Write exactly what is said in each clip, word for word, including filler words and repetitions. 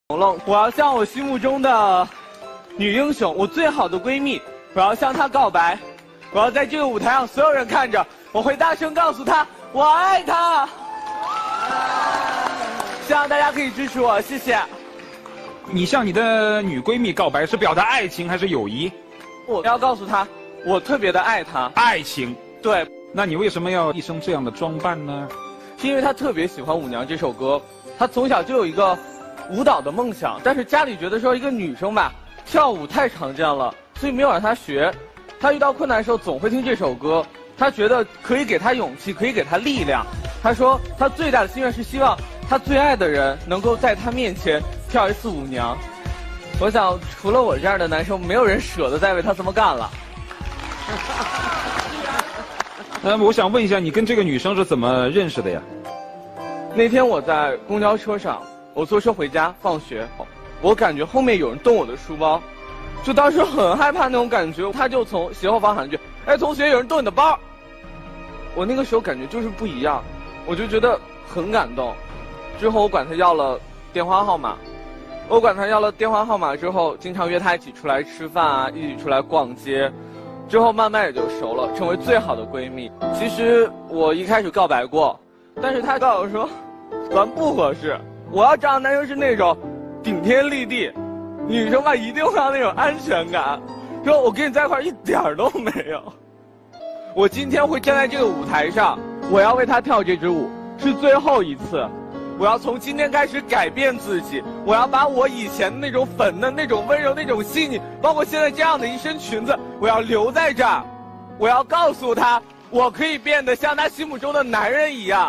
龙龙，我要向我心目中的女英雄，我最好的闺蜜，我要向她告白。我要在这个舞台上，所有人看着，我会大声告诉她，我爱她。希望大家可以支持我，谢谢。 你向你的女闺蜜告白是表达爱情还是友谊？ 我要告诉她，我特别的爱她。 爱情。 对。 那你为什么要一身这样的装扮呢？ 是因为她特别喜欢《舞娘》这首歌，她从小就有一个舞蹈的梦想，但是家里觉得说一个女生吧，跳舞太常见了，所以没有让她学。她遇到困难的时候总会听这首歌，她觉得可以给她勇气，可以给她力量。她说她最大的心愿是希望她最爱的人能够在她面前跳一次舞娘。我想除了我这样的男生，没有人舍得再为她这么干了。 那我想问一下，你跟这个女生是怎么认识的呀？ 那天我在公交车上，我坐车回家，放学，我感觉后面有人动我的书包，就当时很害怕那种感觉，他就从斜后方喊一句：“哎，同学，有人动你的包。”我那个时候感觉就是不一样，我就觉得很感动。之后我管他要了电话号码，我管他要了电话号码之后，经常约他一起出来吃饭啊，一起出来逛街。之后慢慢也就熟了，成为最好的闺蜜。其实我一开始告白过，但是他告诉我说，咱不合适。我要找的男生是那种顶天立地，女生吧一定会要那种安全感。说我跟你在一块一点都没有。我今天会站在这个舞台上，我要为他跳这支舞，是最后一次。我要从今天开始改变自己，我要把我以前的那种粉嫩、那种温柔、那种细腻，包括现在这样的一身裙子，我要留在这儿。我要告诉他，我可以变得像他心目中的男人一样。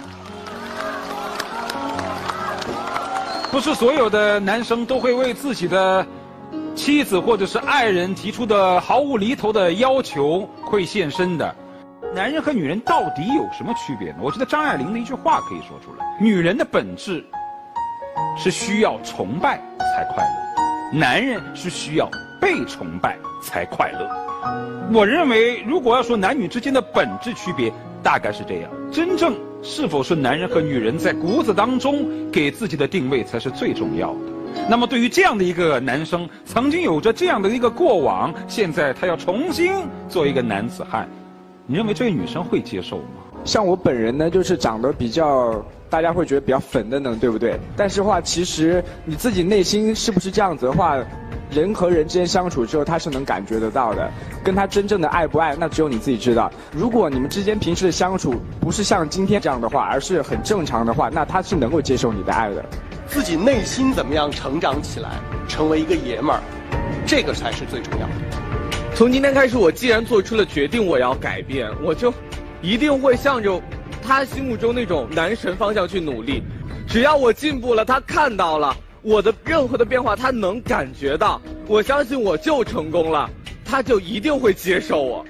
不是所有的男生都会为自己的妻子或者是爱人提出的毫无厘头的要求会献身的。男人和女人到底有什么区别呢？我觉得张爱玲的一句话可以说出来：女人的本质是需要崇拜才快乐，男人是需要被崇拜才快乐。我认为，如果要说男女之间的本质区别，大概是这样。真正是否是男人和女人在骨子当中给自己的定位才是最重要的。那么对于这样的一个男生，曾经有着这样的一个过往，现在他要重新做一个男子汉，你认为这个女生会接受吗？ 像我本人呢，就是长得比较，大家会觉得比较粉嫩嫩，对不对？但是话，其实你自己内心是不是这样子的话，人和人之间相处之后，他是能感觉得到的。跟他真正的爱不爱，那只有你自己知道。如果你们之间平时的相处不是像今天这样的话，而是很正常的话，那他是能够接受你的爱的。 自己内心怎么样成长起来，成为一个爷们儿，这个才是最重要的。 从今天开始，我既然做出了决定，我要改变，我就一定会向着他心目中那种男神方向去努力。只要我进步了，他看到了我的任何的变化，他能感觉到，我相信我就成功了，他就一定会接受我。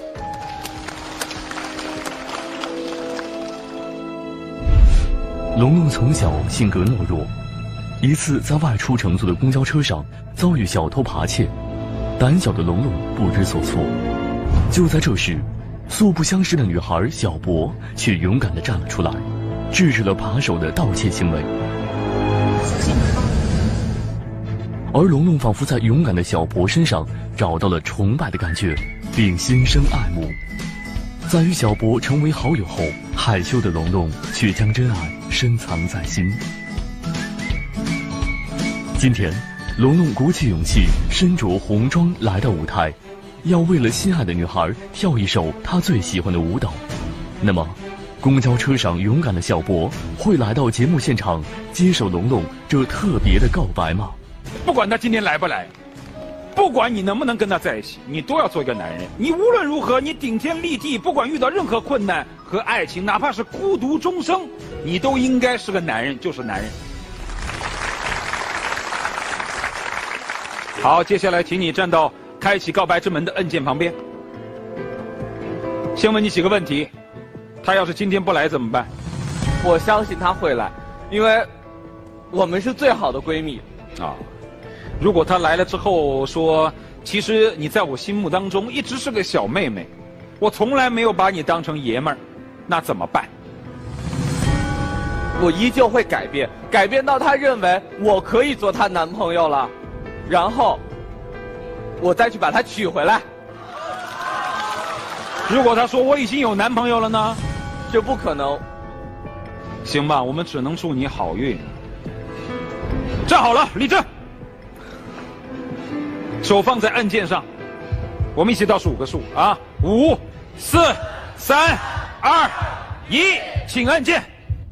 龙龙从小性格懦弱，一次在外出乘坐的公交车上遭遇小偷扒窃，胆小的龙龙不知所措。就在这时，素不相识的女孩小博却勇敢地站了出来，制止了扒手的盗窃行为。而龙龙仿佛在勇敢的小博身上找到了崇拜的感觉，并心生爱慕。在与小博成为好友后，害羞的龙龙却将真爱深藏在心。今天，龙龙鼓起勇气，身着红装来到舞台，要为了心爱的女孩跳一首他最喜欢的舞蹈。那么，公交车上勇敢的小博会来到节目现场接受龙龙这特别的告白吗？ 不管他今天来不来，不管你能不能跟他在一起，你都要做一个男人。你无论如何，你顶天立地，不管遇到任何困难和爱情，哪怕是孤独终生，你都应该是个男人，就是男人。好，接下来请你站到开启告白之门的按键旁边。先问你几个问题，他要是今天不来怎么办？ 我相信他会来，因为我们是最好的闺蜜啊。如果他来了之后说，其实你在我心目当中一直是个小妹妹，我从来没有把你当成爷们儿，那怎么办？ 我依旧会改变，改变到他认为我可以做他男朋友了，然后我再去把他娶回来。 如果他说我已经有男朋友了呢？ 这不可能。 行吧，我们只能祝你好运。站好了，立正，手放在按键上，我们一起倒数五个数啊，五、四、三、二、一，请按键。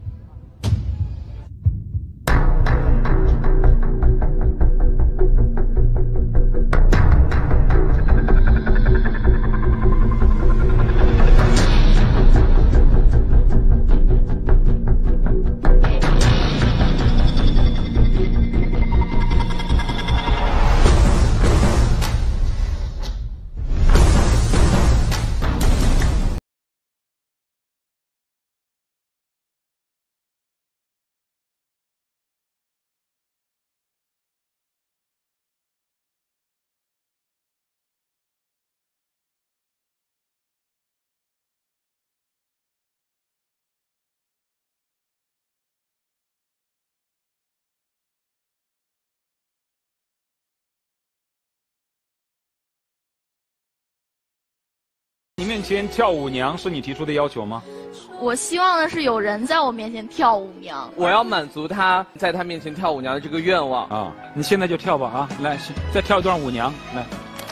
你面前跳舞娘是你提出的要求吗？ 我希望的是有人在我面前跳舞娘。 我要满足他在他面前跳舞娘的这个愿望啊！你现在就跳吧啊！来，再跳一段舞娘来。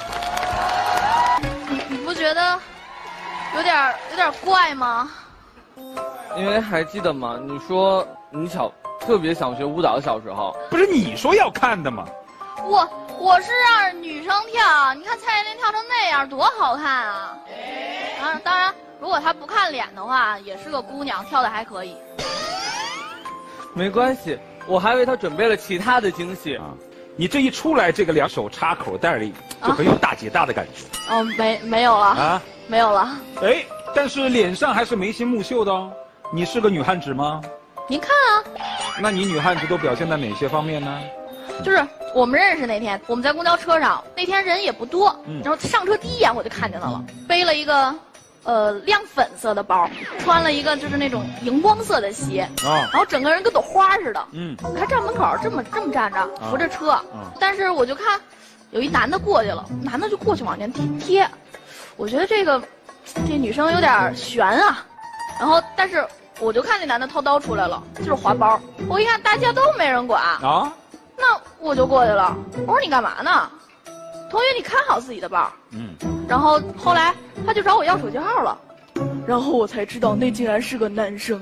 你你不觉得有点有点怪吗？ 因为还记得吗？你说你小特别想学舞蹈，小时候不是你说要看的吗？ 我我是让女生跳，你看蔡依林跳成那样多好看啊！当然当然，如果她不看脸的话，也是个姑娘，跳的还可以。 没关系，我还为她准备了其他的惊喜。啊， 你这一出来，这个两手插口袋里就很有大姐大的感觉。 哦，没没有了啊，没有了。 哎，但是脸上还是眉清目秀的哦。你是个女汉子吗？ 您看啊。 那你女汉子都表现在哪些方面呢？ 就是我们认识那天，我们在公交车上，那天人也不多，嗯、然后上车第一眼我就看见他了，背了一个，呃，亮粉色的包，穿了一个就是那种荧光色的鞋，啊，然后整个人跟朵花似的，嗯，还站门口这么这么站着，扶着车，啊啊、但是我就看，有一男的过去了，男的就过去往前贴贴，我觉得这个，这女生有点悬啊，然后但是我就看那男的掏刀出来了，就是划包，我一看大家都没人管啊。那我就过去了，我说你干嘛呢？同学，你看好自己的包。嗯。然后后来他就找我要手机号了，然后我才知道那竟然是个男生。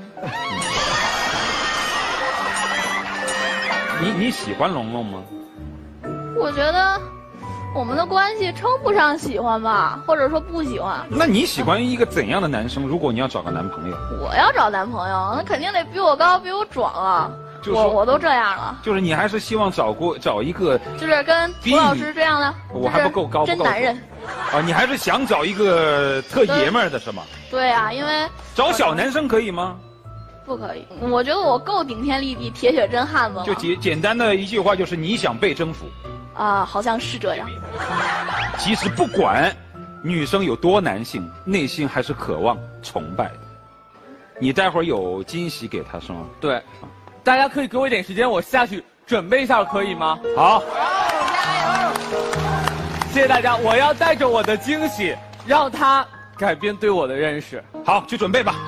你你喜欢龙龙吗？ 我觉得我们的关系称不上喜欢吧，或者说不喜欢。 那你喜欢一个怎样的男生？如果你要找个男朋友， 我要找男朋友，那肯定得比我高，比我壮啊。我我都这样了， 就是你还是希望找过找一个， 就是跟涂老师这样的， 我还不够高， 真男人， 啊，你还是想找一个特爷们儿的是吗？ 对啊，因为找小男生可以吗？ 不可以，我觉得我够顶天立地、铁血真汉子了。 就简简单的一句话，就是你想被征服。 啊，好像是这样。 其实不管女生有多男性，内心还是渴望崇拜的。你待会儿有惊喜给他是吗？ 对。大家可以给我一点时间，我下去准备一下，可以吗？ 好， 加油！ 谢谢大家，我要带着我的惊喜，让他改变对我的认识。 好，去准备吧。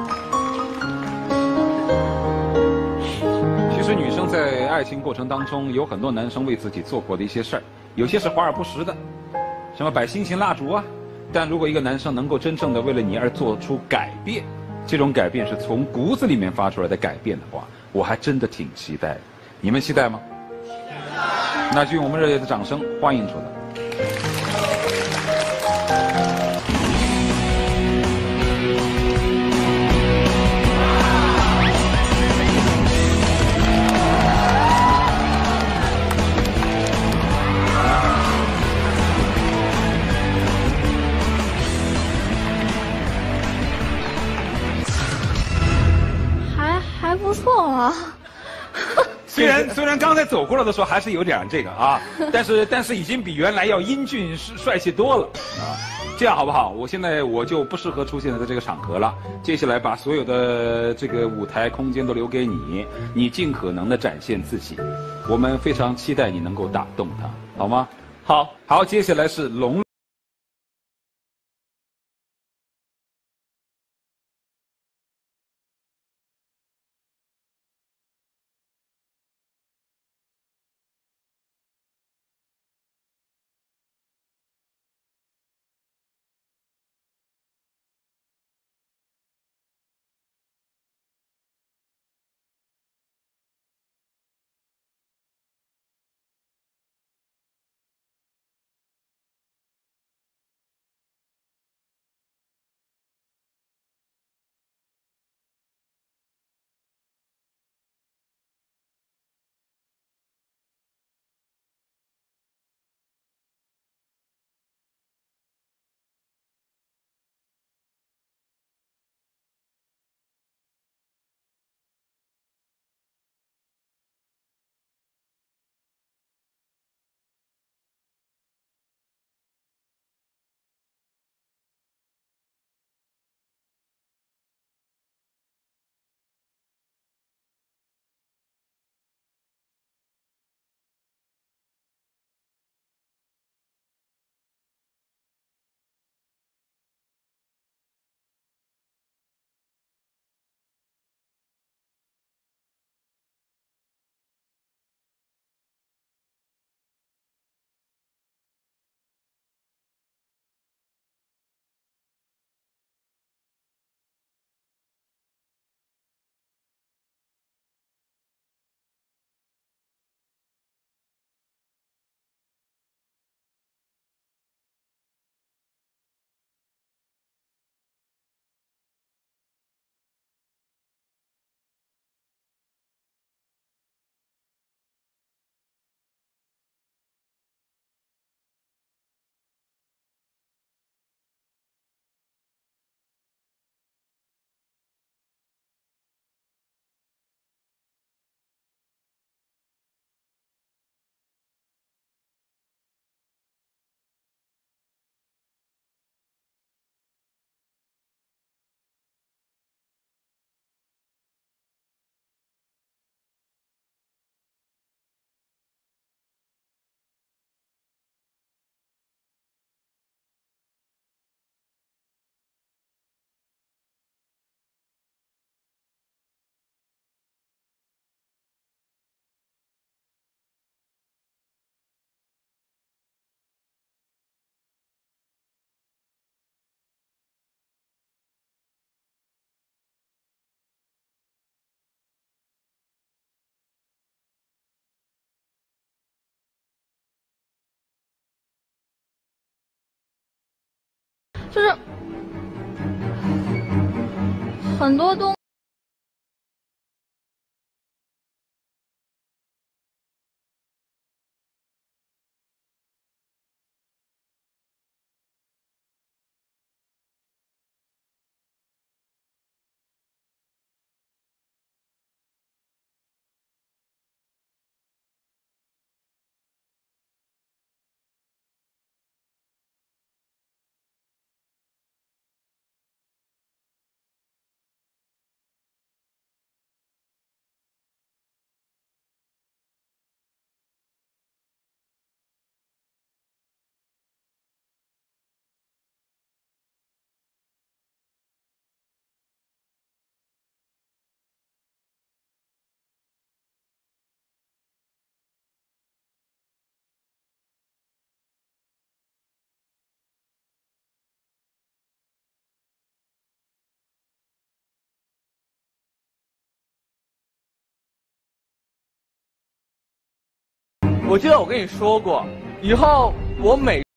其实女生在爱情过程当中，有很多男生为自己做过的一些事儿，有些是华而不实的，什么摆心形蜡烛啊。但如果一个男生能够真正的为了你而做出改变，这种改变是从骨子里面发出来的改变的话，我还真的挺期待的。你们期待吗？那就用我们热烈的掌声欢迎出来。 还不错嘛， 虽然虽然刚才走过来的时候还是有点这个啊，但是但是已经比原来要英俊帅气多了啊。 这样好不好？我现在我就不适合出现在这个场合了。接下来把所有的这个舞台空间都留给你，你尽可能的展现自己。我们非常期待你能够打动他，好吗？ 好， 好，接下来是龙。 就是很多东。 我记得我跟你说过，以后我每